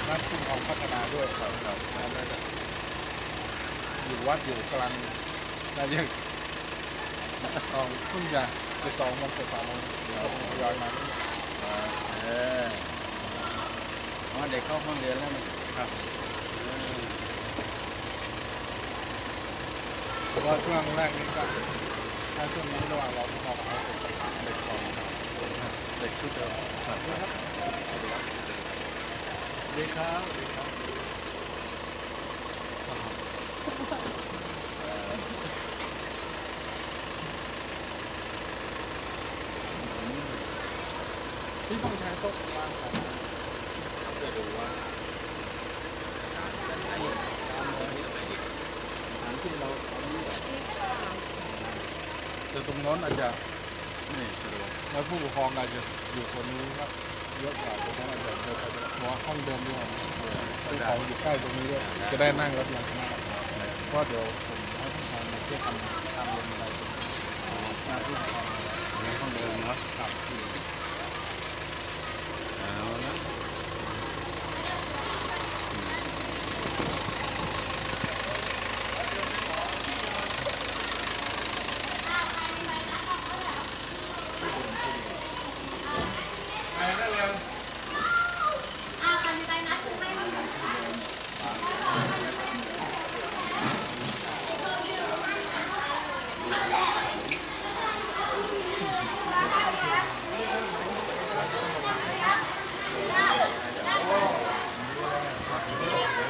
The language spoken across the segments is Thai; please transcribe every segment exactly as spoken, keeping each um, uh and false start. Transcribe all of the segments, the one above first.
บ้านทุ่งทองพัฒนาด้วยครับครับน่าจะอยู่วัดอยู่กลางน่าจะทองเพิ่งจะไปสองวันไปสามวันทยอยมาเอออ๋อเด็กเข้าห้องเรียนแล้วครับเพราะว่าช่วงแรกนี้ก็ถ้าช่วงนี้ระหว่างเราต้องออกเอาเด็กของเด็กชุดเดิมครับสวัสดีครับสวัสดีครับสวัสดีครับที่ต้องใช้โต๊ะว่างครับจะดูว่าการให้การมองฐานที่เราทำนี่แต่ตรงนั้นอาจจะนี่สะดวกแล้วผู้ปกครองอาจจะอยู่คนนี้ครับเยอะกว่าตรงนั้นอาจจะเดินไปเพราะห้องเดิมด้วยผู้ปกครองอยู่ใกล้ตรงนี้ด้วยจะได้นั่งรถยังนั่งเพราะเดี๋ยวผมให้ผู้ปกครองมาช่วยทำทำเรียนอะไรหน้าที่ของในห้องเดิมเนาะครับเอาละ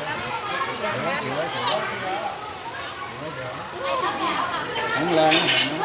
แข็งแรง